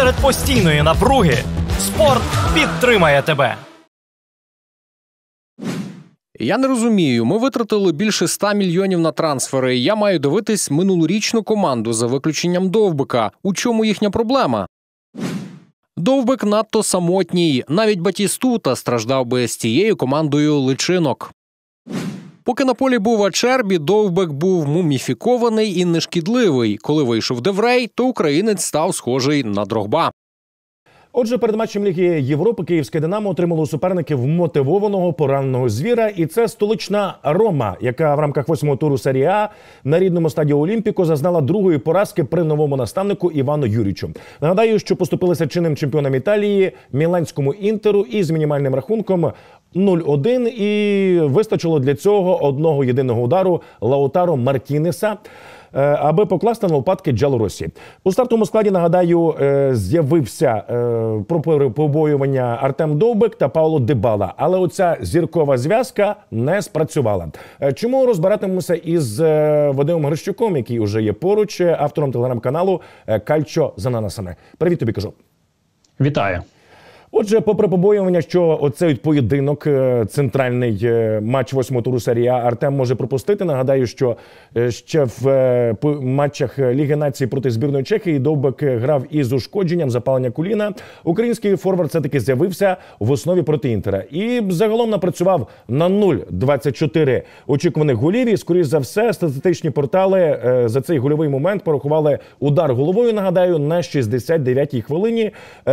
Серед постійної напруги спорт підтримає тебе. Я не розумію, ми витратили більше 100 мільйонів на трансфери, і я маю дивитись минулорічну команду за виключенням Довбика. У чому їхня проблема? Довбик надто самотній, навіть Батістута страждав би з тією командою личинок. Поки на полі був Ачербі, Довбик був муміфікований і нешкідливий. Коли вийшов Деврей, то українець став схожий на Дрогба. Отже, перед матчем Ліги Європи київське «Динамо» отримало у суперників мотивованого пораненого звіра. І це столична «Рома», яка в рамках 8-го туру серії А на рідному стаді «Олімпіко» зазнала другої поразки при новому наставнику Івану Юрічу. Нагадаю, що поступилися чинним чемпіоном Італії міланському «Інтеру» із мінімальним рахунком 0-1. І вистачило для цього одного єдиного удару Лаутаро Мартінеса, аби покласти на лопатки Джалоросі. У стартовому складі, нагадаю, з'явився про побоювання Артем Довбик та Пауло Дибала. Але оця зіркова зв'язка не спрацювала. Чому розбиратимемося із Вадимом Грищуком, який уже є поруч, автором телеграм-каналу «Кальчо з ананасами». Привіт тобі, кажу. Вітаю. Отже, попри побоювання, що оцей поєдинок, центральний матч 8-го туру серії А, Артем може пропустити. Нагадаю, що ще в матчах Ліги Націй проти збірної Чехії Довбик грав із ушкодженням запалення коліна. Український форвард все-таки з'явився в основі проти Інтера. І загалом напрацював на 0,24 очікуваних голів. І, скоріш за все, статистичні портали за цей гольовий момент порахували удар головою, нагадаю, на 69-й хвилині,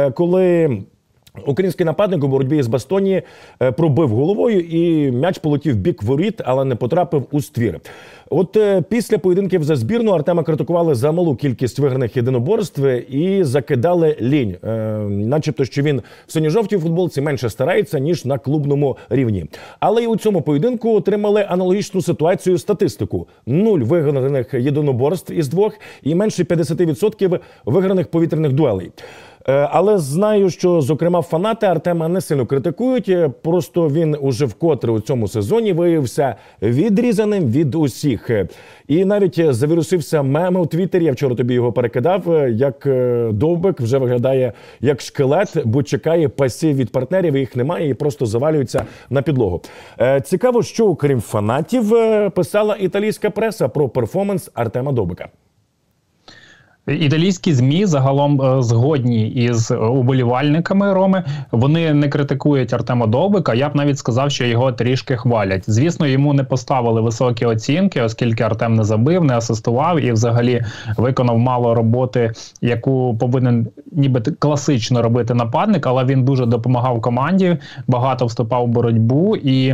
коли український нападник у боротьбі з Бастоні пробив головою і м'яч полетів в бік воріт, але не потрапив у ствір. От після поєдинків за збірну Артема критикували за малу кількість виграних єдиноборств і закидали лінь. Начебто, що він в синьо-жовтій футболці менше старається, ніж на клубному рівні. Але і у цьому поєдинку отримали аналогічну ситуацію статистику. 0 виграних єдиноборств із 2 і менше 50% виграних повітряних дуелей. Але знаю, що, зокрема, фанати Артема не сильно критикують, просто він уже вкотре у цьому сезоні виявився відрізаним від усіх. І навіть завірусився мем у Твіттері, я вчора тобі його перекидав, як Довбик вже виглядає як шкелет, бо чекає пасів від партнерів, їх немає і просто завалюється на підлогу. Цікаво, що, окрім фанатів, писала італійська преса про перформанс Артема Довбика. Італійські ЗМІ загалом згодні із уболівальниками Роми. Вони не критикують Артема Довбика, я б навіть сказав, що його трішки хвалять. Звісно, йому не поставили високі оцінки, оскільки Артем не забив, не асистував і взагалі виконав мало роботи, яку повинен ніби класично робити нападник, але він дуже допомагав команді, багато вступав в боротьбу. І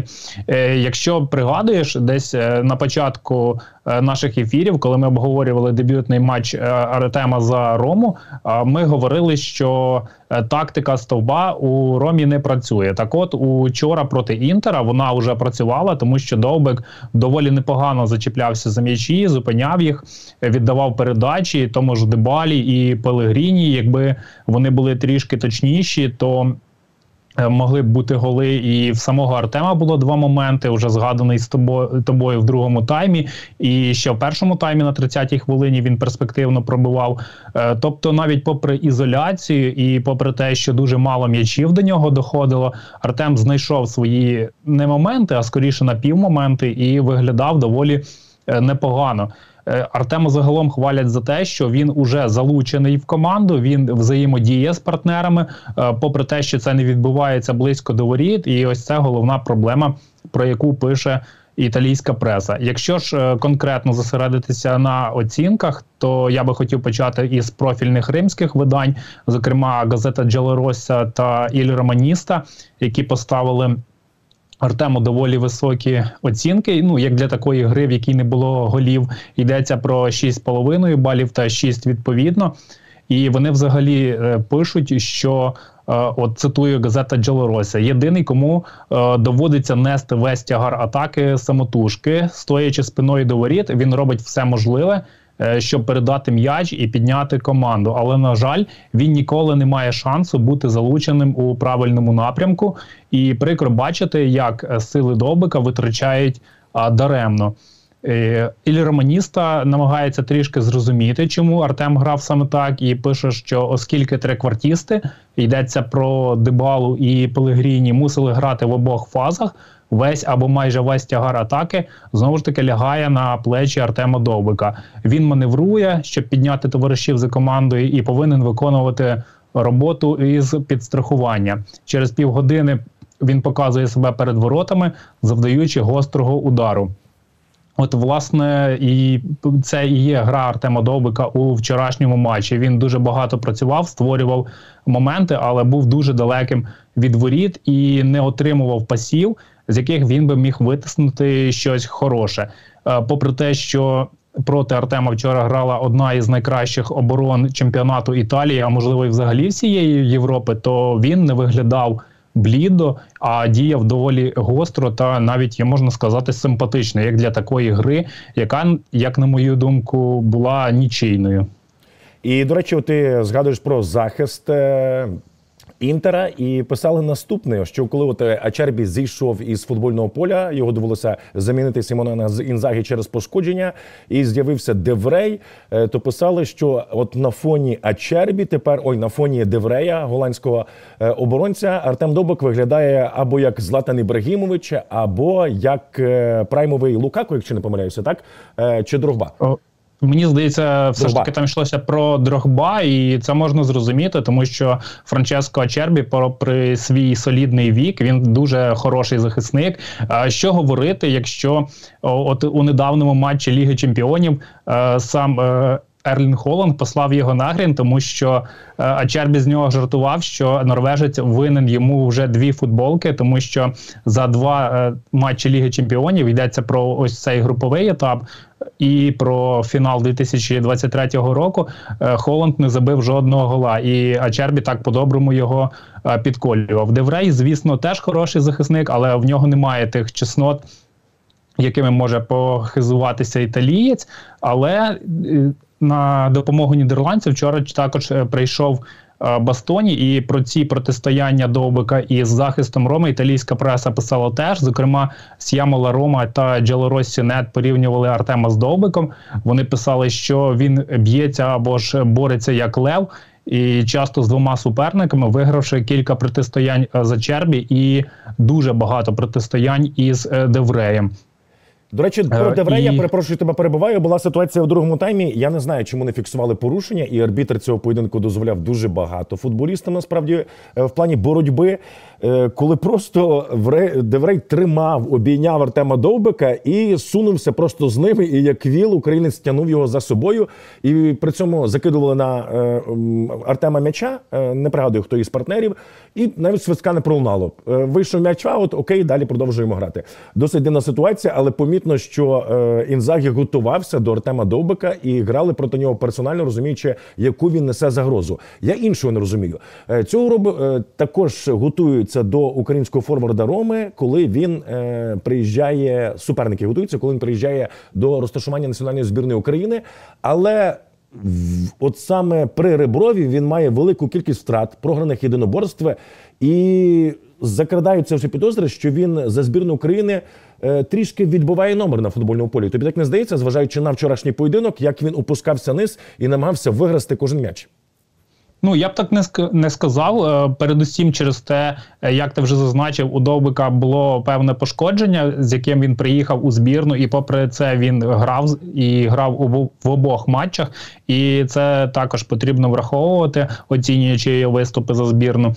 якщо пригадуєш, десь на початку наших ефірів, коли ми обговорювали дебютний матч Артема за Рому, ми говорили, що тактика стовба у Ромі не працює. Так от, учора проти Інтера вона вже працювала, тому що Довбик доволі непогано зачіплявся за м'ячі, зупиняв їх, віддавав передачі тому ж Дибалі і Пелегріні. Якби вони були трішки точніші, то могли б бути голи. І в самого Артема було 2 моменти, вже згаданий з тобою в другому таймі. І ще в першому таймі на 30-й хвилині він перспективно пробивав. Тобто навіть попри ізоляцію і попри те, що дуже мало м'ячів до нього доходило, Артем знайшов свої не моменти, а скоріше напівмоменти і виглядав доволі непогано. Артема загалом хвалять за те, що він уже залучений в команду, він взаємодіє з партнерами, попри те, що це не відбувається близько до воріт, і ось це головна проблема, про яку пише італійська преса. Якщо ж конкретно зосередитися на оцінках, то я би хотів почати із профільних римських видань, зокрема газета Джалороса та Іль Романіста, які поставили Артему доволі високі оцінки, як для такої гри, в якій не було голів. Йдеться про 6,5 балів та 6 відповідно. І вони взагалі пишуть, що, от цитую газета Джалороса, єдиний, кому доводиться нести весь тягар атаки самотужки, стоячи спиною до воріт, він робить все можливе, щоб передати м'яч і підняти команду. Але, на жаль, він ніколи не має шансу бути залученим у правильному напрямку. І прикро бачити, як сили Довбика витрачають даремно. Іль Романіста намагається трішки зрозуміти, чому Артем грав саме так, і пише, що оскільки триквартісти, йдеться про Дибалу і Пелегріні, мусили грати в обох фазах, весь або майже весь тягар атаки знову ж таки лягає на плечі Артема Довбика. Він маневрує, щоб підняти товаришів за командою, і повинен виконувати роботу із підстрахування. Через півгодини він показує себе перед воротами, завдаючи гострого удару. От, власне, і це і є гра Артема Довбика у вчорашньому матчі. Він дуже багато працював, створював моменти, але був дуже далеким від воріт і не отримував пасів, з яких він би міг витиснути щось хороше. Попри те, що проти Артема вчора грала одна із найкращих оборон чемпіонату Італії, а можливо і взагалі всієї Європи, то він не виглядав блідо, а діяв доволі гостро та навіть, можна сказати, симпатично, як для такої гри, яка, як на мою думку, була нічийною. І, до речі, ти згадуєш про захист Інтера і писали наступне, що коли Ачербі зійшов із футбольного поля, його довелося замінити Сімона Інзагі через пошкодження, і з'явився Деврей, то писали, що от на фоні Ачербі на фоні Деврея, голландського оборонця, Артем Довбик виглядає або як Златан Ібрагімович, або як праймовий Лукаку, якщо не помиляюся, так? Чи Дрогба? Мені здається, все ж таки там йшлося про Дрогба, і це можна зрозуміти, тому що Франческо Ачербі, попри свій солідний вік, він дуже хороший захисник. Що говорити, якщо от у недавньому матчі Ліги Чемпіонів сам Ерлінг Холланд послав його на грін, тому що Ачербі з нього жартував, що норвежець винен йому вже 2 футболки, тому що за 2 матчі Ліги Чемпіонів йдеться про ось цей груповий етап і про фінал 2023 року, Холланд не забив жодного гола, і Ачербі так по-доброму його підколював. Деврей, звісно, теж хороший захисник, але в нього немає тих чеснот, якими може похизуватися італієць, але на допомогу нідерландців вчора також прийшов Бастоні, і про ці протистояння Довбика із захистом Роми італійська преса писала теж. Зокрема, С'ямола Рома та Джелоросі Нет порівнювали Артема з Довбиком. Вони писали, що він б'ється або ж бореться як лев, і часто з 2 суперниками, вигравши кілька протистоянь з Ачербі і дуже багато протистоянь із Девреєм. До речі, про Деврея, я перепрошую, тебе перебиваю, була ситуація у другому таймі, я не знаю, чому не фіксували порушення, і арбітр цього поєдинку дозволяв дуже багато футболістам, насправді, в плані боротьби, коли просто Деврей тримав, обійняв Артема Довбика і сунувся просто з ними, і як віл українець тягнув його за собою, і при цьому закидували на Артема м'яча, не пригадую, хто із партнерів, і навіть свистка не пролунало. Вийшов м'яч аут, окей, далі продовжуємо грати. Досить дивна ситуація, але помітно, що Інзагі готувався до Артема Довбика і грали проти нього персонально, розуміючи, яку він несе загрозу. Я іншого не розумію. Цього також готуються до українського форварда Роми, коли він приїжджає, суперники готуються, коли він приїжджає до розташування національної збірної України, але от саме при Реброві він має велику кількість втрат, програних єдиноборств, і закрадаються вже підозри, що він за збірну України трішки відбиває номер на футбольному полі. Тобі так не здається, зважаючи на вчорашній поєдинок, як він опускався низ і намагався виграти кожен м'яч? Ну, я б так не сказав. Передусім через те, як ти вже зазначив, у Довбика було певне пошкодження, з яким він приїхав у збірну, і попри це він грав в обох матчах, і це також потрібно враховувати, оцінюючи його виступи за збірну.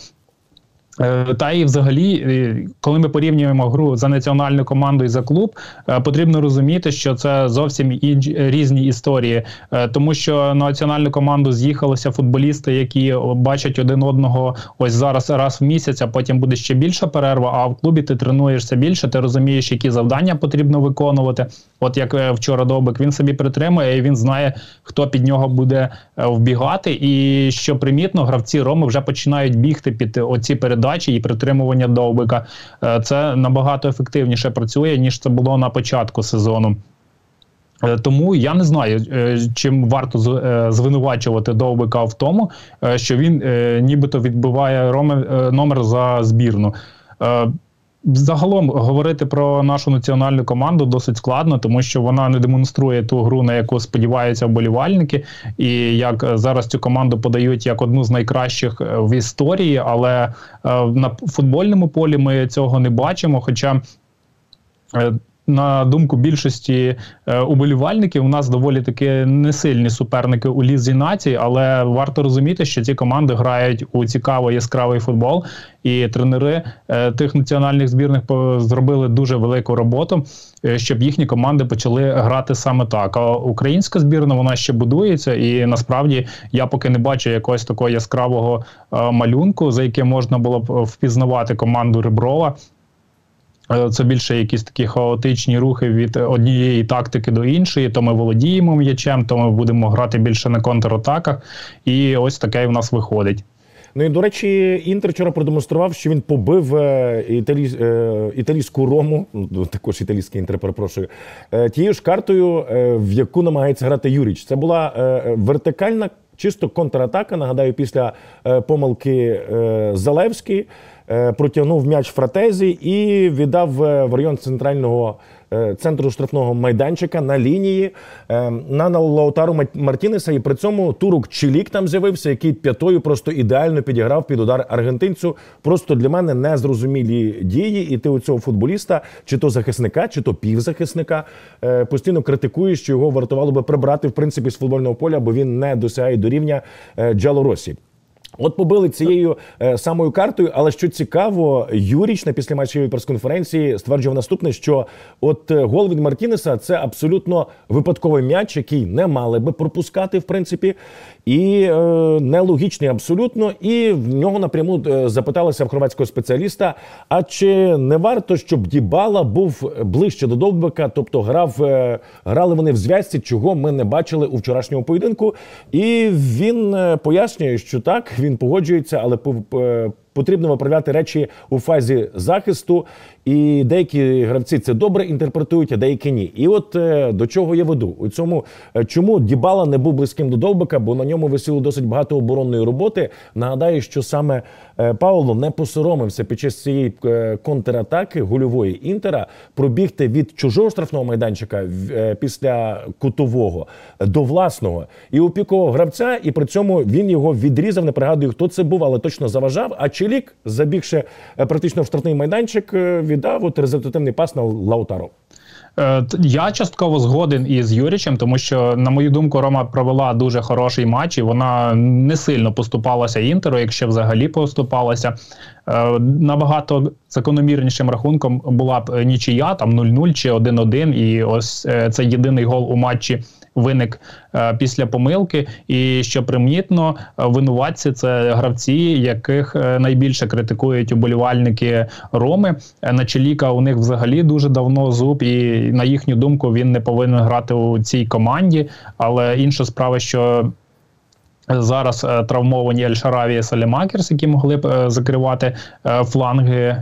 Та і взагалі, коли ми порівнюємо гру за національну команду і за клуб, потрібно розуміти, що це зовсім різні історії. Тому що на національну команду з'їхалися футболісти, які бачать один одного ось зараз раз в місяць, а потім буде ще більша перерва, а в клубі ти тренуєшся більше, ти розумієш, які завдання потрібно виконувати. От як вчора Довбик, він собі притримує і він знає, хто під нього буде вбігати. І що примітно, гравці Роми вже починають бігти під оці передачі і притримування Довбика. Це набагато ефективніше працює, ніж це було на початку сезону. Тому я не знаю, чим варто звинувачувати Довбика в тому, що він нібито відбиває номер за збірну. Загалом говорити про нашу національну команду досить складно, тому що вона не демонструє ту гру, на яку сподіваються вболівальники. І як зараз цю команду подають як одну з найкращих в історії, але на футбольному полі ми цього не бачимо, хоча на думку більшості уболівальників, у нас доволі таки несильні суперники у Лізі націй, але варто розуміти, що ці команди грають у цікавий, яскравий футбол, і тренери тих національних збірних зробили дуже велику роботу, щоб їхні команди почали грати саме так. А українська збірна, вона ще будується, і насправді я поки не бачу якогось такого яскравого малюнку, за яким можна було б впізнавати команду Реброва. Це більше якісь такі хаотичні рухи від однієї тактики до іншої. То ми володіємо м'ячем, то ми будемо грати більше на контратаках. І ось таке в нас виходить. Ну і, до речі, Інтер вчора продемонстрував, що він побив італійську Рому, також італійський Інтер, перепрошую, тією ж картою, в яку намагається грати Юріч. Це була вертикальна, чисто контратака, нагадаю, після помилки Залевський. Протягнув м'яч Фратезі і віддав в район центрального центру штрафного майданчика на лінії на Лаутару Мартінеса. І при цьому турок Чилік там з'явився, який п'ятою просто ідеально підіграв під удар аргентинцю. Просто для мене незрозумілі дії. І ти у цього футболіста, чи то захисника, чи то півзахисника, постійно критикуєш, що його вартувало би прибрати, в принципі, з футбольного поля, бо він не досягає до рівня Джалоросі. От побили цією самою картою, але що цікаво, Юріч на післяматчевій прес-конференції стверджував наступне, що от гол від Мартінеса – це абсолютно випадковий м'яч, який не мали би пропускати, в принципі, і нелогічний абсолютно, і в нього напряму запиталися в хорватського спеціаліста, а чи не варто, щоб Дібала був ближче до Довбика, тобто грали вони в зв'язці, чого ми не бачили у вчорашньому поєдинку, і він пояснює, що так, він погоджується, але потрібно виправляти речі у фазі захисту, і деякі гравці це добре інтерпретують, а деякі ні. І от до чого я веду? У цьому, чому Дібала не був близьким до Довбика, бо на ньому висіло досить багато оборонної роботи. Нагадаю, що саме Пауло не посоромився під час цієї контратаки гольової Інтера пробігти від чужого штрафного майданчика після кутового до власного і опікував гравця, і при цьому він його відрізав, не пригадую, хто це був, але точно заважав, а Чилік, забігши практично в штрафний майданчик, віддав от результативний пас на Лаутаро. Я частково згоден із Юрічем, тому що, на мою думку, Рома провела дуже хороший матч, і вона не сильно поступалася Інтеру, якщо взагалі поступалася. Набагато закономірнішим рахунком була б нічия, там 0-0 чи 1-1, і ось цей єдиний гол у матчі виник після помилки. І що примітно, винуватці – це гравці, яких найбільше критикують уболівальники Роми. На Чиліка у них взагалі дуже давно зуб, і на їхню думку він не повинен грати у цій команді. Але інша справа, що зараз травмовані Ель-Шараві і Салемакерс, які могли б закривати фланги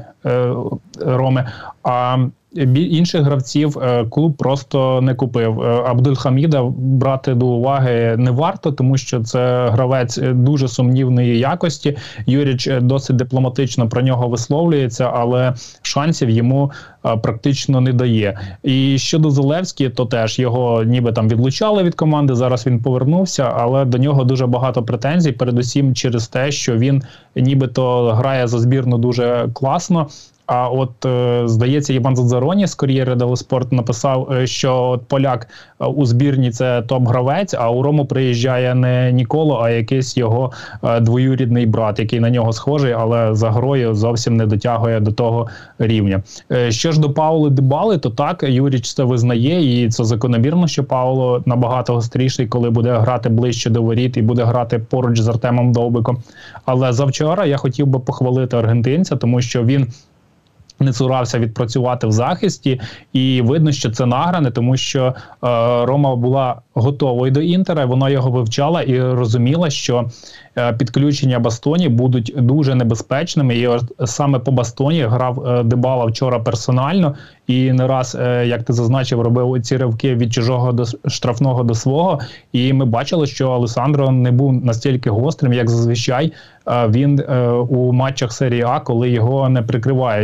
Роми. А інших гравців клуб просто не купив. Абдульхаміда брати до уваги не варто, тому що це гравець дуже сумнівної якості. Юріч досить дипломатично про нього висловлюється, але шансів йому практично не дає. І щодо Залевського, то теж його ніби там відлучали від команди, зараз він повернувся, але до нього дуже багато претензій, передусім через те, що він нібито грає за збірну дуже класно. А от, здається, Іван Задзароні з Кор'єре дело Спорт написав, що от поляк у збірні – це топ-гравець, а у Рому приїжджає не Ніколо, а якийсь його двоюрідний брат, який на нього схожий, але за грою зовсім не дотягує до того рівня. Що ж до Паули Дібали, то так, Юріч це визнає, і це закономірно, що Пауло набагато гостріший, коли буде грати ближче до воріт і буде грати поруч з Артемом Довбиком. Але завчора я хотів би похвалити аргентинця, тому що він не цурався відпрацювати в захисті, і видно, що це награне, тому що Рома була готовою до Інтера, вона його вивчала і розуміла, що підключення Бастоні будуть дуже небезпечними, і саме по Бастоні грав Дібала вчора персонально, і не раз, як ти зазначив, робив ці ривки від чужого до штрафного до свого, і ми бачили, що Алесандро не був настільки гострим, як зазвичай він у матчах серії А, коли його не прикривають, тому що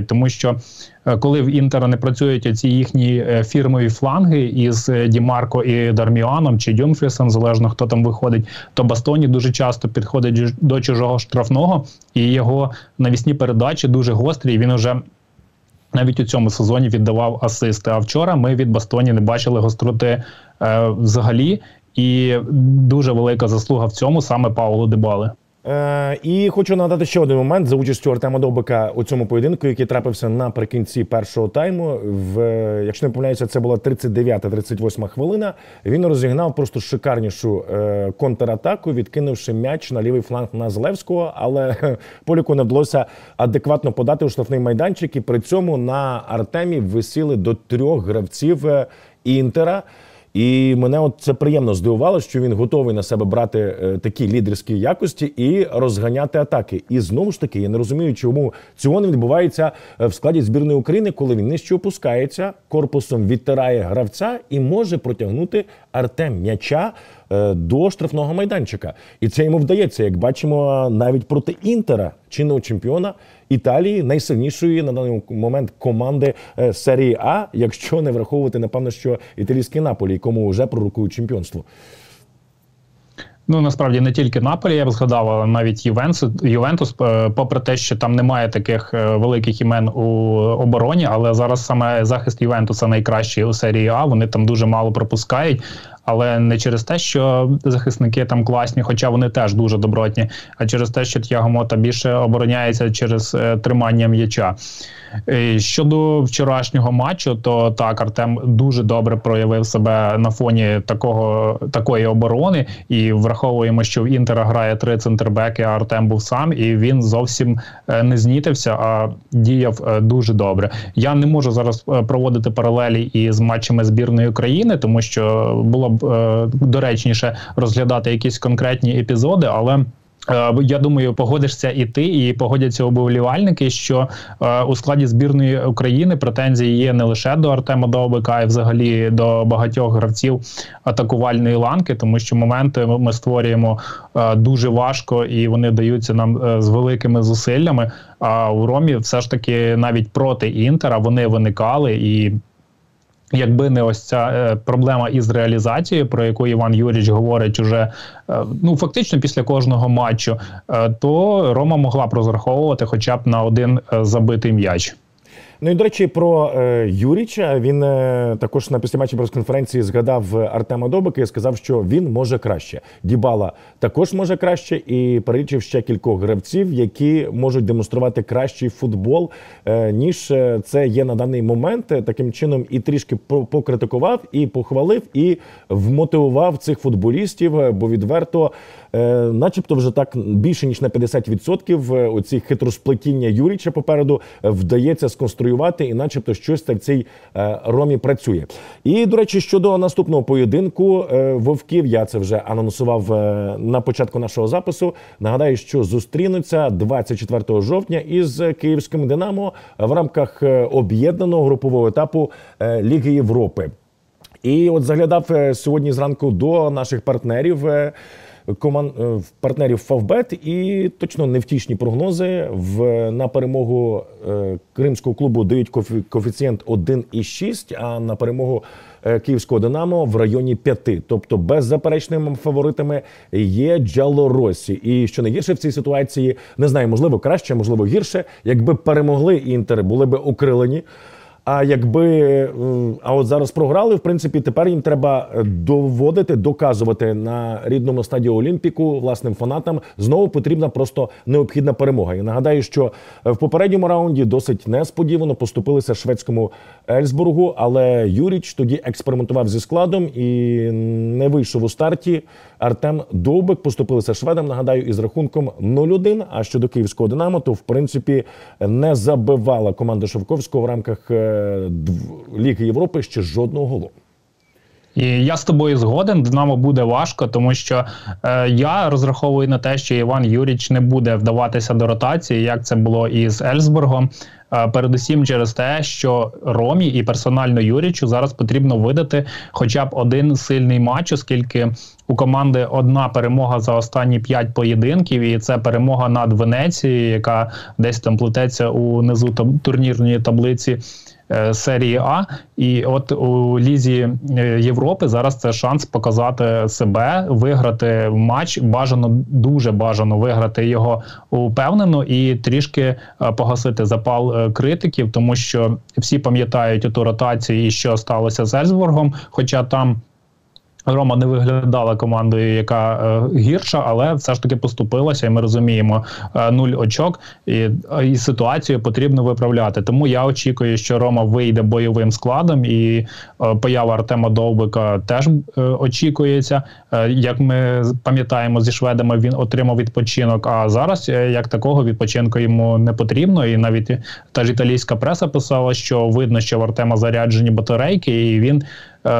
що коли в Інтера не працюють оці їхні фірмові фланги із Ді Марко і Дарміаном чи Дюмфрісом, залежно хто там виходить, то Бастоні дуже часто підходить до чужого штрафного, і його навісні передачі дуже гострі, і він уже навіть у цьому сезоні віддавав асисти. А вчора ми від Бастоні не бачили гостроти взагалі, і дуже велика заслуга в цьому саме Пауло Дибали. І хочу нагадати ще один момент за участю Артема Довбика у цьому поєдинку, який трапився наприкінці першого тайму. Якщо не помиляюся, це була 39-38 хвилина. Він розігнав просто шикарнішу контратаку, відкинувши м'яч на лівий фланг на Залевського, але Поліку не вдалося адекватно подати у штрафний майданчик, і при цьому на Артемі висіли до 3 гравців Інтера. І мене це приємно здивувало, що він готовий на себе брати такі лідерські якості і розганяти атаки. І знову ж таки, я не розумію, чому цього не відбувається в складі збірної України, коли він нижче опускається, корпусом відтирає гравця і може протягнути Артем м'яча до штрафного майданчика. І це йому вдається, як бачимо, навіть проти Інтера, чинного чемпіона Італії, найсильнішої на даний момент команди серії А, якщо не враховувати, напевно, що італійський Наполі, якому вже пророкують чемпіонство. Ну, насправді, не тільки Наполі, я б згадав, але навіть Ювентус, попри те, що там немає таких великих імен у обороні, але зараз саме захист Ювентуса найкращий у серії А, вони там дуже мало пропускають, але не через те, що захисники там класні, хоча вони теж дуже добротні, а через те, що Т'яго Мота більше обороняється через тримання м'яча. Щодо вчорашнього матчу, то так, Артем дуже добре проявив себе на фоні такої оборони, і враховуємо, що в Інтера грає 3 центрбеки, а Артем був сам, і він зовсім не знітився, а діяв дуже добре. Я не можу зараз проводити паралелі із матчами збірної України, тому що було б доречніше розглядати якісь конкретні епізоди, але я думаю, погодишся і ти, і погодяться уболівальники, що у складі збірної України претензії є не лише до Артема Довбика, а й взагалі до багатьох гравців атакувальної ланки, тому що моменти ми створюємо дуже важко, і вони даються нам з великими зусиллями. А у Ромі все ж таки навіть проти Інтера вони виникали, і якби не ось ця проблема із реалізацією, про яку Іван Юрійович говорить уже фактично після кожного матчу, то Рома могла б розраховувати хоча б на 1 забитий м'яч. Ну і, до речі, про Юріча. Він також на післяматчевій прес-конференції згадав Артема Довбика і сказав, що він може краще. Дібала також може краще, і перелічив ще кількох гравців, які можуть демонструвати кращий футбол, ніж це є на даний момент. Таким чином і трішки покритикував, і похвалив, і вмотивував цих футболістів, бо відверто начебто вже так більше ніж на 50% оці хитросплетіння Юріча попереду вдається сконструювати, і начебто щось так в цій Ромі працює. І, до речі, щодо наступного поєдинку Вовків, я це вже анонсував на початку нашого запису. Нагадаю, що зустрінуться 24 жовтня із Київським Динамо в рамках об'єднаного групового етапу Ліги Європи. І от заглядав сьогодні зранку до наших партнерів, партнерів Фавбет, і точно невтішні прогнози. На перемогу кримського клубу дають коефіцієнт 1,6, а на перемогу Київського Динамо в районі 5. Тобто беззаперечними фаворитами є Джалоросі. І що найгірше в цій ситуації, не знаю, можливо краще, можливо гірше, якби перемогли Інтер, були би окрилені. А от зараз програли, в принципі, тепер їм треба доказувати на рідному стадіо Олімпіку власним фанатам. Знову потрібна просто необхідна перемога. І нагадаю, що в попередньому раунді досить несподівано поступилися шведському Ельсбургу, але Юріч тоді експериментував зі складом і не вийшов у старті. Артем Довбик поступилися шведам, нагадаю, із рахунком 0-1. А щодо Київського Динамо, то в принципі не забивала команда Шовковського в рамках Ліги Європи ще жодного голу. І я з тобою згоден, Динамо буде важко, тому що я розраховую на те, що Іван Юрійович не буде вдаватися до ротації, як це було і з Ельфсбергом. Передусім через те, що Ромі і персонально Юрійовичу зараз потрібно видати хоча б один сильний матч, оскільки у команди одна перемога за останні 5 поєдинків, і це перемога над Венецією, яка десь там плететься унизу турнірної таблиці серії А. І от у Лізі Європи зараз це шанс показати себе, виграти матч, дуже бажано виграти його упевнено і трішки погасити запал критиків, тому що всі пам'ятають ту ротацію і що сталося з Ельфсбергом, хоча там Рома не виглядала командою, яка гірша, але все ж таки поступилася, і ми розуміємо 0 очок, і ситуацію потрібно виправляти. Тому я очікую, що Рома вийде бойовим складом, і поява Артема Довбика теж очікується. Як ми пам'ятаємо, зі шведами він отримав відпочинок, а зараз як такого відпочинку йому не потрібно, і навіть та ж італійська преса писала, що видно, що в Артема заряджені батарейки, і він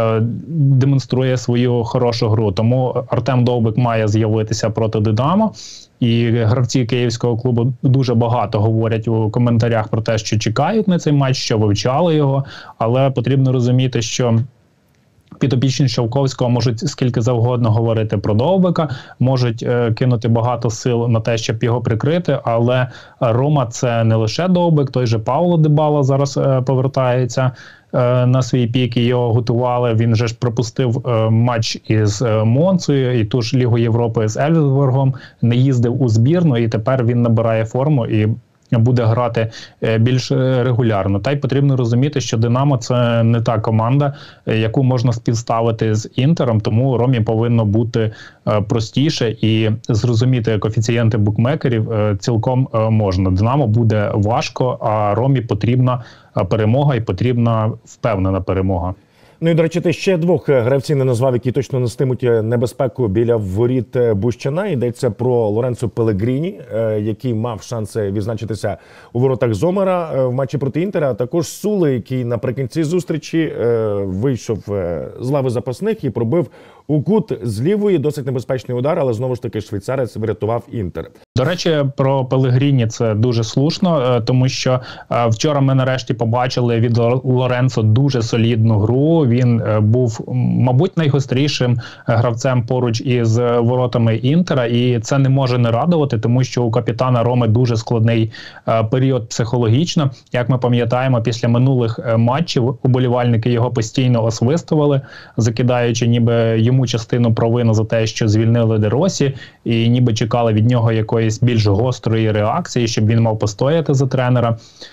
демонструє свою хорошу гру. Тому Артем Довбик має з'явитися проти Динамо. І гравці київського клубу дуже багато говорять у коментарях про те, що чекають на цей матч, що вивчали його. Але потрібно розуміти, що підопічні Шовковського можуть скільки завгодно говорити про Довбика, можуть кинути багато сил на те, щоб його прикрити, але Рома – це не лише Довбик, той же Пауло Дибала зараз повертається на свій пік, і його готували. Він же ж пропустив матч із Монцею і ту ж Лігу Європи з Ельфсбергом, не їздив у збірну, і тепер він набирає форму і буде грати більш регулярно. Та й потрібно розуміти, що Динамо – це не та команда, яку можна співставити з Інтером, тому Ромі повинно бути простіше, і зрозуміти коефіцієнти букмекерів цілком можна. Динамо буде важко, а Ромі потрібна перемога і потрібна впевнена перемога. Ну і, до речі, ти ще двох гравців не назвав, які точно нестимуть небезпеку біля воріт Бущана. Йдеться про Лоренцо Пелегріні, який мав шанси відзначитися у воротах Зомера в матчі проти Інтера, а також Сули, який наприкінці зустрічі вийшов з лави запасних і пробив у кут з лівої. Досить небезпечний удар, але знову ж таки швейцарець врятував Інтер. До речі, про Пелегріні це дуже слушно, тому що вчора ми нарешті побачили від Лоренцо дуже солідну гру. Він був, мабуть, найгострішим гравцем поруч із воротами Інтера, і це не може не радувати, тому що у капітана Роми дуже складний період психологічно. Як ми пам'ятаємо, після минулих матчів уболівальники його постійно освистували, закидаючи ніби йому частину провини за те, що звільнили Де Росі, і ніби чекали від нього якоїсь більш гострої реакції, щоб він мав постояти за тренера.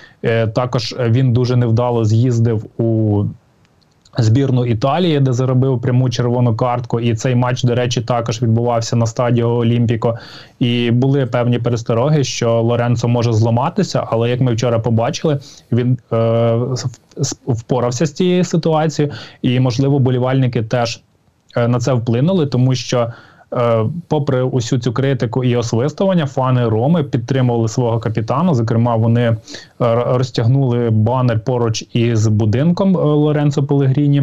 Також він дуже невдало з'їздив у збірну Італії, де заробив пряму червону картку, і цей матч, до речі, також відбувався на стадіо Олімпіко. І були певні перестороги, що Лоренцо може зламатися, але, як ми вчора побачили, він впорався з цією ситуацією, і, можливо, болівальники теж на це вплинули, тому що попри усю цю критику і освистування, фани Роми підтримували свого капітана. Зокрема, вони розтягнули банер поруч із будинком Лоренцо Пелегріні,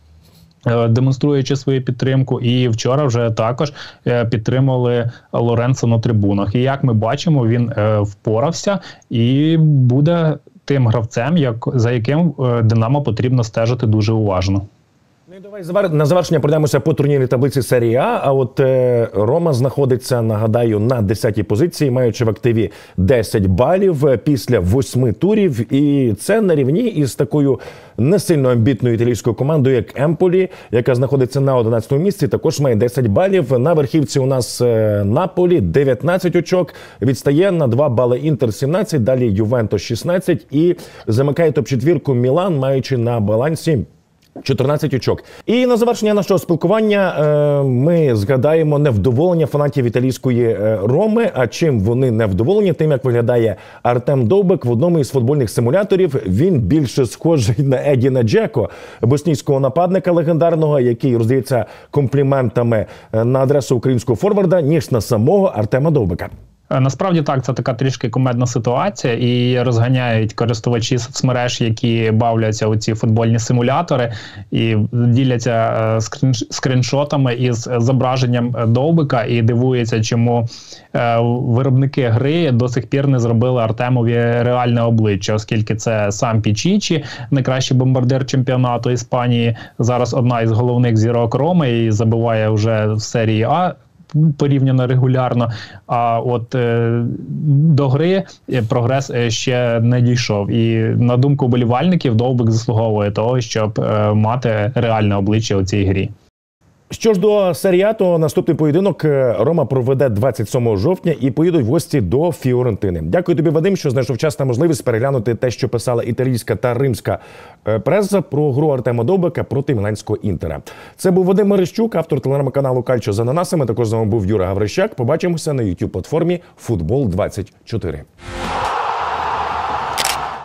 демонструючи свою підтримку. І вчора вже також підтримували Лоренцо на трибунах. І як ми бачимо, він впорався і буде тим гравцем, за яким Динамо потрібно стежити дуже уважно. Ну і давай на завершення пройдемося по турнірній таблиці серії А. А от Рома знаходиться, нагадаю, на 10-й позиції, маючи в активі 10 балів після 8 турів. І це на рівні із такою не сильно амбітною італійською командою, як Емполі, яка знаходиться на 11-му місці, також має 10 балів. На верхівці у нас Наполі, 19 очок, відстає на 2 бали Інтер, 17, далі Ювентус, 16 і замикає топ-четвірку Мілан, маючи на балансі 14 очок. І на завершення нашого спілкування ми згадаємо невдоволення фанатів італійської Роми. А чим вони невдоволені? Тим, як виглядає Артем Довбик в одному із футбольних симуляторів. Він більше схожий на Едіна Джеко, боснійського нападника легендарного, який роздається компліментами на адресу українського форварда, ніж на самого Артема Довбика. Насправді так, це така трішки кумедна ситуація, і розганяють користувачі соцмереж, які бавляться у ці футбольні симулятори і діляться скріншотами із зображенням Довбика і дивуються, чому виробники гри до сих пір не зробили Артемові реальне обличчя, оскільки це сам Пічічі, найкращий бомбардир чемпіонату Іспанії, зараз одна із головних зірок Роми і забиває вже в серії А порівняно регулярно, а от до гри прогрес ще не дійшов. І на думку вболівальників, Довбик заслуговує того, щоб мати реальне обличчя у цій грі. Що ж до серії А, то наступний поєдинок Рома проведе 27 жовтня і поїдуть в гості до Фіорентини. Дякую тобі, Вадим, що знайшов час та можливість переглянути те, що писала італійська та римська преса про гру Артема Довбика проти міланського Інтера. Це був Вадим Мерещук, автор телеграм-каналу «Кальчо з ананасами». Також з вами був Юра Гаврищак. Побачимося на YouTube-платформі «Футбол 24».